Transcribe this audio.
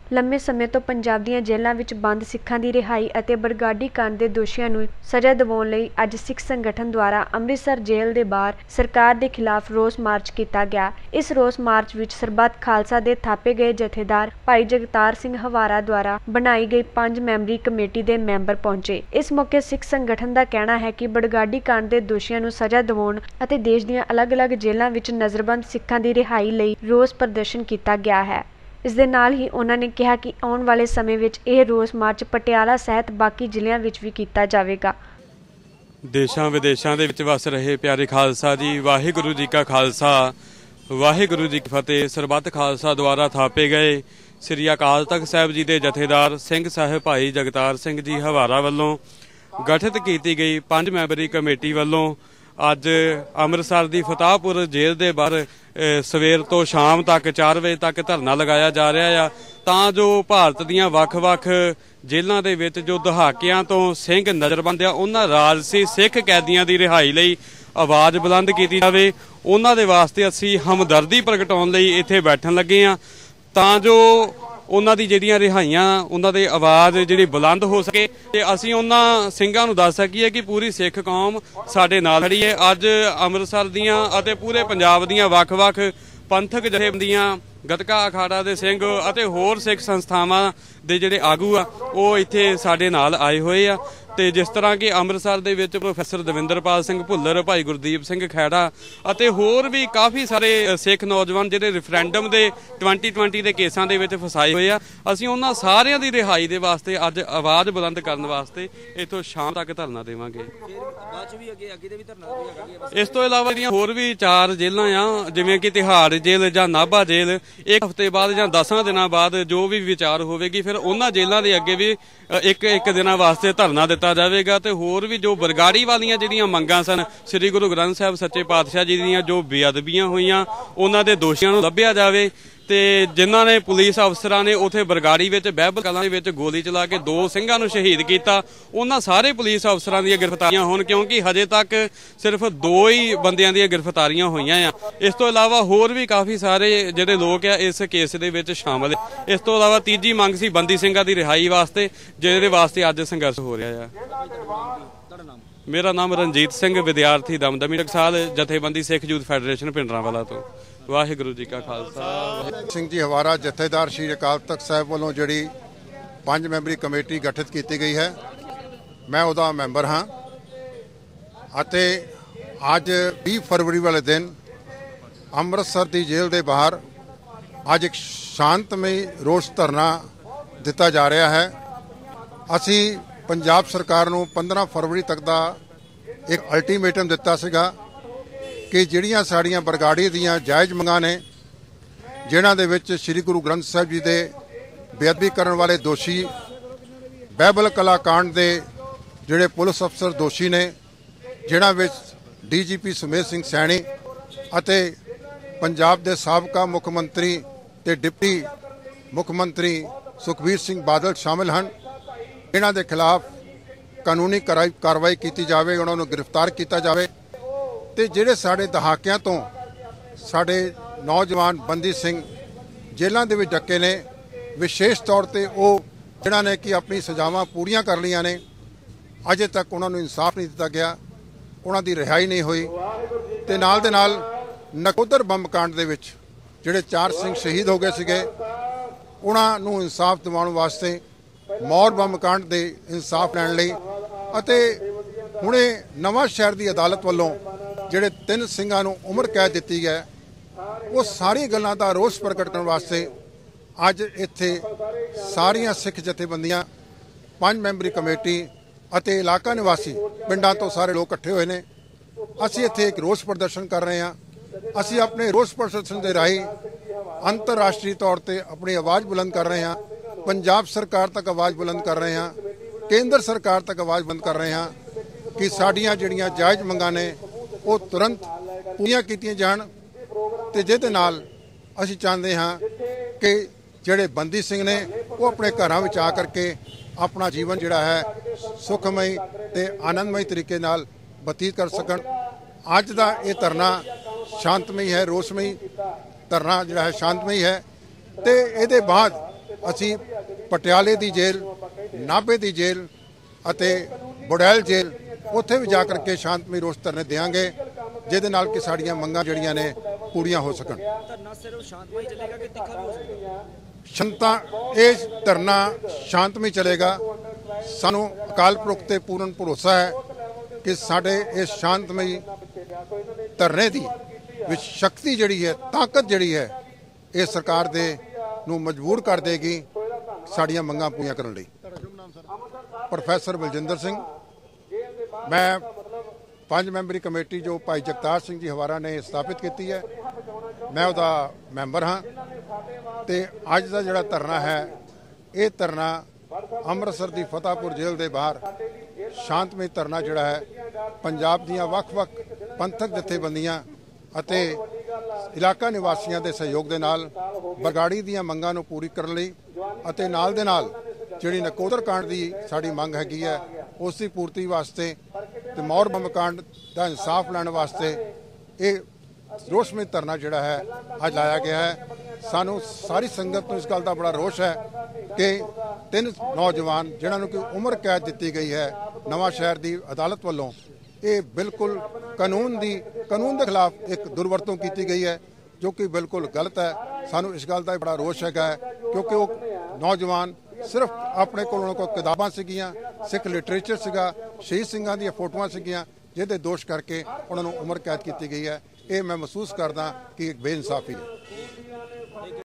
ਲੰਮੇ ਸਮੇਂ ਤੋਂ ਪੰਜਾਬ ਦੀਆਂ ਜੇਲ੍ਹਾਂ ਵਿੱਚ ਬੰਦ ਸਿੱਖਾਂ ਦੀ ਰਿਹਾਈ ਅਤੇ ਬਰਗਾੜੀ ਕਾਂਡ ਦੇ ਦੋਸ਼ੀਆਂ ਨੂੰ ਸਜ਼ਾ ਦਿਵਾਉਣ ਲਈ ਅੱਜ ਸਿੱਖ ਸੰਗਠਨ ਦੁਆਰਾ ਅੰਮ੍ਰਿਤਸਰ ਜੇਲ੍ਹ ਦੇ ਬਾਹਰ ਸਰਕਾਰ ਦੇ ਖਿਲਾਫ ਰੋਸ ਮਾਰਚ ਕੀਤਾ ਗਿਆ। ਇਸ ਰੋਸ ਮਾਰਚ ਵਿੱਚ ਸਰਬੱਤ ਖਾਲਸਾ ਦੇ ਥਾਪੇ ਗਏ ਜਥੇਦਾਰ ਭਾਈ ਜਗਤਾਰ ਸਿੰਘ ਹਵਾਰਾ ਦੁਆਰਾ ਬਣਾਈ ਗਈ 5 ਮੈਂਬਰੀ ਕਮੇਟੀ ਦੇ ਮੈਂਬਰ ਪਹੁੰਚੇ। ਇਸ ਮੌਕੇ ਸਿੱਖ ਸੰਗਠਨ ਦਾ ਕਹਿਣਾ ਹੈ ਕਿ ਬਰਗਾੜੀ ਕਾਂਡ ਦੇ ਦੋਸ਼ੀਆਂ ਨੂੰ ਸਜ਼ਾ ਦਿਵਾਉਣ ਅਤੇ ਦੇਸ਼ ਦੀਆਂ ਅਲੱਗ-ਅਲੱਗ ਜੇਲ੍ਹਾਂ ਵਿੱਚ ਨਜ਼ਰਬੰਦ ਸਿੱਖਾਂ ਦੀ ਰਿਹਾਈ ਲਈ ਰੋਸ ਪ੍ਰਦਰਸ਼ਨ ਕੀਤਾ ਗਿਆ ਹੈ। ਇਸ ਦੇ ਨਾਲ ਹੀ ਉਹਨਾਂ ਨੇ ਕਿਹਾ ਕਿ ਆਉਣ ਵਾਲੇ ਸਮੇਂ ਵਿੱਚ ਇਹ ਰੋਸ ਮਾਰਚ ਪਟਿਆਲਾ ਸਹਿਤ ਬਾਕੀ ਜ਼ਿਲ੍ਹਿਆਂ ਵਿੱਚ ਵੀ ਕੀਤਾ ਜਾਵੇਗਾ। ਦੇਸ਼ਾਂ ਵਿਦੇਸ਼ਾਂ ਦੇ ਵਿੱਚ ਵਸ ਰਹੇ ਪਿਆਰੇ ਖਾਲਸਾ ਜੀ, ਵਾਹਿਗੁਰੂ ਜੀ ਕਾ ਖਾਲਸਾ, ਵਾਹਿਗੁਰੂ ਜੀ ਕੀ ਫਤਿਹ। ਸਰਬੱਤ ਖਾਲਸਾ ਦੁਆਰਾ ਥਾਪੇ ਗਏ ਸ੍ਰੀ ਅਕਾਲ ਤਖਤ ਸਾਹਿਬ ਜੀ ਦੇ ਜਥੇਦਾਰ ਸਿੰਘ ਸਾਹਿਬ ਭਾਈ ਜਗਤਾਰ ਸਿੰਘ ਜੀ ਹਵਾਰਾ ਵੱਲੋਂ ਗਠਿਤ ਕੀਤੀ ਗਈ 5 ਮੈਂਬਰੀ ਕਮੇਟੀ ਵੱਲੋਂ ਅੱਜ ਅੰਮ੍ਰਿਤਸਰ ਦੀ ਫਤਾਹਪੁਰ ਜੇਲ੍ਹ ਦੇ ਬਾਹਰ ਸਵੇਰ ਤੋਂ ਸ਼ਾਮ ਤੱਕ 4 ਵਜੇ ਤੱਕ ਧਰਨਾ ਲਗਾਇਆ ਜਾ ਰਿਹਾ ਆ, ਤਾਂ ਜੋ ਭਾਰਤ ਦੀਆਂ ਵੱਖ-ਵੱਖ ਜੇਲ੍ਹਾਂ ਦੇ ਵਿੱਚ ਜੋ ਦਹਾਕਿਆਂ ਤੋਂ ਸਿੰਘ ਨਜ਼ਰਬੰਦ ਆ ਉਹਨਾਂ ਰਾਜਸੀ ਸਿੱਖ ਕੈਦੀਆਂ ਦੀ ਰਿਹਾਈ ਲਈ ਆਵਾਜ਼ ਬੁਲੰਦ ਕੀਤੀ ਜਾਵੇ। ਉਹਨਾਂ ਦੇ ਵਾਸਤੇ ਅਸੀਂ ਹਮਦਰਦੀ ਪ੍ਰਗਟਾਉਣ ਲਈ ਇੱਥੇ ਬੈਠਣ ਲੱਗੇ ਆ, ਤਾਂ ਜੋ ਉਹਨਾਂ ਦੀ ਜਿਹੜੀਆਂ ਰਿਹਾਈਆਂ ਉਹਨਾਂ ਦੀ ਆਵਾਜ਼ ਜਿਹੜੀ ਬੁਲੰਦ ਹੋ ਸਕੇ ਤੇ ਅਸੀਂ ਉਹਨਾਂ ਸਿੰਘਾਂ ਨੂੰ ਦੱਸ ਸਕੀਏ ਕਿ ਪੂਰੀ ਸਿੱਖ ਕੌਮ ਸਾਡੇ ਨਾਲ ਖੜੀ ਹੈ। ਅੱਜ ਅੰਮ੍ਰਿਤਸਰ ਦੀਆਂ ਅਤੇ ਪੂਰੇ ਪੰਜਾਬ ਦੀਆਂ ਵੱਖ-ਵੱਖ ਪੰਥਕ ਜਥੇਬੰਦੀਆਂ, ਗੱਤਕਾ ਅਖਾੜਾ ਦੇ ਸਿੰਘ ਅਤੇ ਹੋਰ ਸਿੱਖ ਸੰਸਥਾਵਾਂ ਦੇ ਜਿਹੜੇ ਆਗੂ ਆ ਉਹ ਇੱਥੇ ਸਾਡੇ ਨਾਲ ਆਏ ਹੋਏ ਆ। ਤੇ ਜਿਸ ਤਰ੍ਹਾਂ ਕਿ ਅੰਮ੍ਰਿਤਸਰ ਦੇ ਵਿੱਚ ਪ੍ਰੋਫੈਸਰ ਦਵਿੰਦਰਪਾਲ ਸਿੰਘ ਭੁੱਲਰ, ਭਾਈ ਗੁਰਦੀਪ ਸਿੰਘ ਖੈੜਾ ਅਤੇ ਹੋਰ ਵੀ ਕਾਫੀ ਸਾਰੇ ਸਿੱਖ ਨੌਜਵਾਨ ਜਿਹੜੇ ਰੈਫਰੈਂਡਮ ਦੇ 2020 ਦੇ ਕੇਸਾਂ ਦੇ ਵਿੱਚ ਫਸਾਏ ਹੋਏ ਆ, ਅਸੀਂ ਉਹਨਾਂ ਸਾਰਿਆਂ ਦੀ ਰਿਹਾਈ ਦੇ ਵਾਸਤੇ ਅੱਜ ਆਵਾਜ਼ ਬੁਲੰਦ ਕਰਨ ਵਾਸਤੇ ਇੱਥੋਂ ਸ਼ਾਮ ਤੱਕ ਧਰਨਾ ਦੇਵਾਂਗੇ। ਇਸ ਤੋਂ ਇਲਾਵਾ ਜਿਹੜੀਆਂ ਹੋਰ ਵੀ 4 ਜੇਲ੍ਹਾਂ ਆ, ਜਿਵੇਂ ਕਿ ਤਿਹਾੜ ਜੇਲ੍ਹ ਜਾਂ ਨਾਭਾ ਜੇਲ੍ਹ, 1 ਹਫ਼ਤੇ ਬਾਅਦ ਜਾਂ 10 ਦਿਨਾਂ ਬਾਅਦ ਜੋ ਵੀ ਵਿਚਾਰ ਹੋਵੇਗੀ ਫਿਰ ਉਹਨਾਂ ਜੇਲ੍ਹਾਂ ਦੇ ਅੱਗੇ ਵੀ ਇੱਕ ਦਿਨਾਂ ਵਾਸਤੇ ਧਰਨਾ ਦਿੱਤਾ ਜਾਵੇਗਾ। ਤੇ ਹੋਰ ਵੀ ਜੋ ਬਰਗਾੜੀ ਵਾਲੀਆਂ ਜਿਹੜੀਆਂ ਮੰਗਾਂ ਸਨ, ਸ੍ਰੀ ਗੁਰੂ ਗ੍ਰੰਥ ਸਾਹਿਬ ਸੱਚੇ ਪਾਤਸ਼ਾਹ ਜੀ ਦੀਆਂ ਜੋ ਬੇਅਦਬੀਆਂ ਹੋਈਆਂ ਉਹਨਾਂ ਦੇ ਦੋਸ਼ੀਆਂ ਨੂੰ ਲੱਭਿਆ ਜਾਵੇ। ਤੇ ਜਿਨ੍ਹਾਂ ਨੇ ਪੁਲਿਸ ਅਫਸਰਾਂ ਨੇ ਉੱਥੇ ਬਰਗਾੜੀ ਵਿੱਚ ਬਹਿਬਲ ਕਲਾਂ ਦੇ ਵਿੱਚ ਗੋਲੀ ਚਲਾ ਕੇ 2 ਸਿੰਘਾਂ ਨੂੰ ਸ਼ਹੀਦ ਕੀਤਾ, ਉਹਨਾਂ ਸਾਰੇ ਪੁਲਿਸ ਅਫਸਰਾਂ ਦੀਆਂ ਗ੍ਰਿਫਤਾਰੀਆਂ ਹੋਣ, ਕਿਉਂਕਿ ਹਜੇ ਤੱਕ ਸਿਰਫ 2 ਹੀ ਬੰਦਿਆਂ ਦੀਆਂ ਗ੍ਰਿਫਤਾਰੀਆਂ ਹੋਈਆਂ ਆ। ਇਸ ਤੋਂ ਇਲਾਵਾ ਹੋਰ ਵੀ ਕਾਫੀ ਸਾਰੇ ਜਿਹੜੇ ਲੋਕ ਆ ਇਸ ਕੇਸ ਦੇ ਵਿੱਚ ਸ਼ਾਮਲ। ਇਸ ਤੋਂ ਇਲਾਵਾ ਤੀਜੀ ਮੰਗ ਸੀ ਬੰਦੀ ਸਿੰਘਾਂ ਦੀ ਰਿਹਾਈ ਵਾਸਤੇ, ਜਿਹਦੇ ਵਾਸਤੇ ਅੱਜ ਸੰਘਰਸ਼ ਹੋ ਰਿਹਾ ਆ। ਮੇਰਾ ਨਾਮ ਰਣਜੀਤ ਸਿੰਘ, ਵਿਦਿਆਰਥੀ ਦਮਦਮੀ ਟਕਸਾਲ, ਜਥੇਬੰਦੀ ਸਿੱਖ ਯੂਥ ਫੈਡਰੇਸ਼ਨ ਪਿੰਡਰਾਂਵਾਲਾ ਤੋਂ। ਵਾਹਿਗੁਰੂ ਜੀ ਕਾ ਖਾਲਸਾ। ਸਿੰਘ ਜੀ ਹਵਾਰਾ ਜਥੇਦਾਰ ਸ਼੍ਰੀ ਅਕਾਲ ਤਖਤ ਸਾਹਿਬ ਵੱਲੋਂ ਜਿਹੜੀ 5 ਮੈਂਬਰੀ ਕਮੇਟੀ ਗਠਿਤ ਕੀਤੀ ਗਈ ਹੈ, ਮੈਂ ਉਹਦਾ ਮੈਂਬਰ ਹਾਂ ਅਤੇ ਅੱਜ 20 ਫਰਵਰੀ ਵਾਲੇ ਦਿਨ ਅੰਮ੍ਰਿਤਸਰ ਦੀ ਜੇਲ੍ਹ ਦੇ ਬਾਹਰ ਅੱਜ ਇੱਕ ਸ਼ਾਂਤਮਈ ਰੋਸ ਧਰਨਾ ਦਿੱਤਾ ਜਾ ਰਿਹਾ ਹੈ। ਅਸੀਂ ਪੰਜਾਬ ਸਰਕਾਰ ਨੂੰ 15 ਫਰਵਰੀ ਤੱਕ ਦਾ ਇੱਕ ਅਲਟੀਮੇਟਮ ਦਿੱਤਾ ਸੀਗਾ ਕਿ ਜਿਹੜੀਆਂ ਸਾਡੀਆਂ ਬਰਗਾੜੀ ਦੀਆਂ ਜਾਇਜ਼ ਮੰਗਾਂ ਨੇ, ਜਿਨ੍ਹਾਂ ਦੇ ਵਿੱਚ ਸ੍ਰੀ ਗੁਰੂ ਗ੍ਰੰਥ ਸਾਹਿਬ ਜੀ ਦੇ ਬੇਅਦਬੀ ਕਰਨ ਵਾਲੇ ਦੋਸ਼ੀ, ਬਹਿਬਲ ਕਲਾ ਕਾਂਡ ਦੇ ਜਿਹੜੇ ਪੁਲਿਸ ਅਫਸਰ ਦੋਸ਼ੀ ਨੇ, ਜਿਨ੍ਹਾਂ ਵਿੱਚ DGP ਸੁਮੇਧ ਸਿੰਘ ਸੈਣੀ ਅਤੇ ਪੰਜਾਬ ਦੇ ਸਾਬਕਾ ਮੁੱਖ ਮੰਤਰੀ ਤੇ ਡਿਪਟੀ ਮੁੱਖ ਮੰਤਰੀ ਸੁਖਬੀਰ ਸਿੰਘ ਬਾਦਲ ਸ਼ਾਮਿਲ ਹਨ, ਇਹਨਾਂ ਦੇ ਖਿਲਾਫ ਕਾਨੂੰਨੀ ਕਾਰਵਾਈ ਕੀਤੀ ਜਾਵੇ, ਉਹਨਾਂ ਨੂੰ ਗ੍ਰਿਫਤਾਰ ਕੀਤਾ ਜਾਵੇ। ਤੇ ਜਿਹੜੇ ਸਾਡੇ ਦਹਾਕਿਆਂ ਤੋਂ ਸਾਡੇ ਨੌਜਵਾਨ ਬੰਦੀ ਸਿੰਘ ਜੇਲ੍ਹਾਂ ਦੇ ਵਿੱਚ ਡੱਕੇ ਨੇ, ਵਿਸ਼ੇਸ਼ ਤੌਰ ਤੇ ਉਹ ਜਿਨ੍ਹਾਂ ਨੇ ਕਿ ਆਪਣੀ ਸਜ਼ਾਵਾਂ ਪੂਰੀਆਂ ਕਰ ਲਈਆਂ ਨੇ, ਅਜੇ ਤੱਕ ਉਹਨਾਂ ਨੂੰ ਇਨਸਾਫ ਨਹੀਂ ਦਿੱਤਾ ਗਿਆ, ਉਹਨਾਂ ਦੀ ਰਿਹਾਈ ਨਹੀਂ ਹੋਈ। ਤੇ ਨਾਲ ਦੇ ਨਾਲ ਨਕੋਦਰ ਬੰਬ ਕਾਂਡ ਦੇ ਵਿੱਚ ਜਿਹੜੇ 4 ਸਿੰਘ ਸ਼ਹੀਦ ਹੋ ਗਏ ਸੀਗੇ, ਉਹਨਾਂ ਨੂੰ ਇਨਸਾਫ ਦਿਵਾਉਣ ਵਾਸਤੇ, ਮੌਰ ਬੰਬ ਕਾਂਡ ਦੇ ਇਨਸਾਫ ਲੈਣ ਲਈ ਅਤੇ ਹੁਣੇ ਨਵਾਂ ਸ਼ਹਿਰ ਦੀ ਅਦਾਲਤ ਵੱਲੋਂ ਜਿਹੜੇ 3 ਸਿੰਘਾਂ ਨੂੰ ਉਮਰ ਕੈਦ ਦਿੱਤੀ ਹੈ, ਉਹ ਸਾਰੀ ਗੱਲਾਂ ਦਾ ਰੋਸ ਪ੍ਰਗਟ ਕਰਨ ਵਾਸਤੇ ਅੱਜ ਇੱਥੇ ਸਾਰੀਆਂ ਸਿੱਖ ਜਥੇਬੰਦੀਆਂ, 5 ਮੈਂਬਰੀ ਕਮੇਟੀ ਅਤੇ ਇਲਾਕਾ ਨਿਵਾਸੀ ਪਿੰਡਾਂ ਤੋਂ ਸਾਰੇ ਲੋਕ ਇਕੱਠੇ ਹੋਏ ਨੇ। ਅਸੀਂ ਇੱਥੇ ਇੱਕ ਰੋਸ ਪ੍ਰਦਰਸ਼ਨ ਕਰ ਰਹੇ ਹਾਂ। ਅਸੀਂ ਆਪਣੇ ਰੋਸ ਪ੍ਰਦਰਸ਼ਨ ਦੇ ਰਾਹੀਂ ਅੰਤਰਰਾਸ਼ਟਰੀ ਤੌਰ ਤੇ ਆਪਣੀ ਆਵਾਜ਼ ਬੁਲੰਦ ਕਰ ਰਹੇ ਹਾਂ, ਪੰਜਾਬ ਸਰਕਾਰ ਤੱਕ ਆਵਾਜ਼ ਬੁਲੰਦ ਕਰ ਰਹੇ ਹਾਂ, ਕੇਂਦਰ ਸਰਕਾਰ ਤੱਕ ਆਵਾਜ਼ ਬੁਲੰਦ ਕਰ ਰਹੇ ਹਾਂ ਕਿ ਸਾਡੀਆਂ ਜਿਹੜੀਆਂ ਜਾਇਜ਼ ਮੰਗਾਂ ਨੇ ਉਹ ਤੁਰੰਤ ਪੂਰੀਆਂ ਕੀਤੀਆਂ ਜਾਣ। ਤੇ ਜਿਹਦੇ ਨਾਲ ਅਸੀਂ ਚਾਹੁੰਦੇ ਹਾਂ ਕਿ ਜਿਹੜੇ ਬੰਦੀ ਸਿੰਘ ਨੇ ਉਹ ਆਪਣੇ ਘਰਾਂ ਵਿੱਚ ਆ ਕਰਕੇ ਆਪਣਾ ਜੀਵਨ ਜਿਹੜਾ ਹੈ ਸੁਖਮਈ ਤੇ ਆਨੰਦਮਈ ਤਰੀਕੇ ਨਾਲ ਬਤੀਤ ਕਰ ਸਕਣ। ਅੱਜ ਦਾ ਇਹ ਧਰਨਾ ਸ਼ਾਂਤਮਈ ਹੈ, ਰੋਸਮਈ ਧਰਨਾ ਜਿਹੜਾ ਹੈ ਸ਼ਾਂਤਮਈ ਹੈ। ਤੇ ਇਹਦੇ ਬਾਅਦ ਅਸੀਂ ਪਟਿਆਲੇ ਦੀ ਜੇਲ੍ਹ, ਨਾਭੇ ਦੀ ਜੇਲ੍ਹ ਅਤੇ ਬੁੜੈਲ ਜੇਲ੍ਹ ਉੱਥੇ ਵੀ ਜਾ ਕਰਕੇ ਸ਼ਾਂਤਮਈ ਰੋਸ ਧਰਨੇ ਦੇਵਾਂਗੇ, ਜਿਹਦੇ ਨਾਲ ਕਿ ਸਾਡੀਆਂ ਮੰਗਾਂ ਜਿਹੜੀਆਂ ਨੇ ਪੂਰੀਆਂ ਹੋ ਸਕਣ। ਧਰਨਾ ਸਿਰਫ ਸ਼ਾਂਤਮਈ ਚੱਲੇਗਾ ਕਿ ਤਿੱਖਾ ਵੀ ਹੋ ਸਕਦਾ? ਇਹ ਧਰਨਾ ਸ਼ਾਂਤਮਈ ਚੱਲੇਗਾ। ਸਾਨੂੰ ਅਕਾਲ ਪੁਰਖ ਤੇ ਪੂਰਨ ਭਰੋਸਾ ਹੈ ਕਿ ਸਾਡੇ ਇਸ ਸ਼ਾਂਤਮਈ ਧਰਨੇ ਦੀ ਵਿੱਚ ਸ਼ਕਤੀ ਜਿਹੜੀ ਹੈ, ਤਾਕਤ ਜਿਹੜੀ ਹੈ, ਇਹ ਸਰਕਾਰ ਦੇ ਨੂੰ ਮਜਬੂਰ ਕਰ ਦੇਗੀ ਸਾਡੀਆਂ ਮੰਗਾਂ ਪੂਰੀਆਂ ਕਰਨ ਲਈ। ਪ੍ਰੋਫੈਸਰ ਬਲਜਿੰਦਰ ਸਿੰਘ, ਮੈਂ 5 ਮੈਂਬਰੀ ਕਮੇਟੀ ਜੋ ਭਾਈ ਜਗਤਾਰ ਸਿੰਘ ਜੀ ਹਵਾਰਾ ਨੇ ਸਥਾਪਿਤ ਕੀਤੀ ਹੈ, ਮੈਂ ਉਹਦਾ ਮੈਂਬਰ ਹਾਂ। ਤੇ ਅੱਜ ਦਾ ਜਿਹੜਾ ਧਰਨਾ ਹੈ, ਇਹ ਧਰਨਾ ਅੰਮ੍ਰਿਤਸਰ ਦੀ ਫਤਿਹਪੁਰ ਜੇਲ੍ਹ ਦੇ ਬਾਹਰ ਸ਼ਾਂਤਮਈ ਧਰਨਾ ਜਿਹੜਾ ਹੈ, ਪੰਜਾਬ ਦੀਆਂ ਵੱਖ-ਵੱਖ ਪੰਥਕ ਜਥੇਬੰਦੀਆਂ ਅਤੇ ਇਲਾਕਾ ਨਿਵਾਸੀਆਂ ਦੇ ਸਹਿਯੋਗ ਦੇ ਨਾਲ ਬਰਗਾੜੀ ਦੀਆਂ ਮੰਗਾਂ ਨੂੰ ਪੂਰੀ ਕਰਨ ਲਈ ਅਤੇ ਨਾਲ ਦੇ ਨਾਲ ਜਿਹੜੀ ਨਕੋਦਰ ਕਾਂਡ ਦੀ ਸਾਡੀ ਮੰਗ ਹੈਗੀ ਹੈ, ਉਸ ਦੀ ਪੂਰਤੀ ਵਾਸਤੇ ਤੇ ਮੌਰ ਬੰਬ ਕਾਂਡ ਦਾ ਇਨਸਾਫ ਲੈਣ ਵਾਸਤੇ ਇਹ ਰੋਸ਼ਮਈ ਧਰਨਾ ਜਿਹੜਾ ਹੈ ਅੱਜ ਲਾਇਆ ਗਿਆ ਹੈ। ਸਾਨੂੰ ਸਾਰੀ ਸੰਗਤ ਨੂੰ ਇਸ ਗੱਲ ਦਾ ਬੜਾ ਰੋਸ਼ ਹੈ ਕਿ 3 ਨੌਜਵਾਨ ਜਿਨ੍ਹਾਂ ਨੂੰ ਕਿ ਉਮਰ ਕੈਦ ਦਿੱਤੀ ਗਈ ਹੈ ਨਵਾਂ ਸ਼ਹਿਰ ਦੀ ਅਦਾਲਤ ਵੱਲੋਂ, ਇਹ ਬਿਲਕੁਲ ਕਾਨੂੰਨ ਦੇ ਖਿਲਾਫ ਇੱਕ ਦੁਰਵਰਤੋਂ ਕੀਤੀ ਗਈ ਹੈ, ਜੋ ਕਿ ਬਿਲਕੁਲ ਗਲਤ ਹੈ। ਸਾਨੂੰ ਇਸ ਗੱਲ ਦਾ ਬੜਾ ਰੋਸ਼ ਹੈਗਾ ਕਿਉਂਕਿ ਉਹ ਨੌਜਵਾਨ ਸਿਰਫ ਆਪਣੇ ਕੋਲ ਉਹਨਾਂ ਕੋਲ ਕਿਤਾਬਾਂ ਸੀਗੀਆਂ, ਸਿੱਖ ਲਿਟਰੇਚਰ ਸੀਗਾ, ਸ਼ਹੀਦ ਸਿੰਘਾਂ ਦੀਆਂ ਫੋਟੋਆਂ ਸੀਗੀਆਂ, ਜਿਹਦੇ ਦੋਸ਼ ਕਰਕੇ ਉਹਨਾਂ ਨੂੰ ਉਮਰ ਕੈਦ ਕੀਤੀ ਗਈ ਹੈ। ਇਹ ਮੈਂ ਮਹਿਸੂਸ ਕਰਦਾ ਕਿ ਇੱਕ ਬੇਇਨਸਾਫੀ ਹੈ।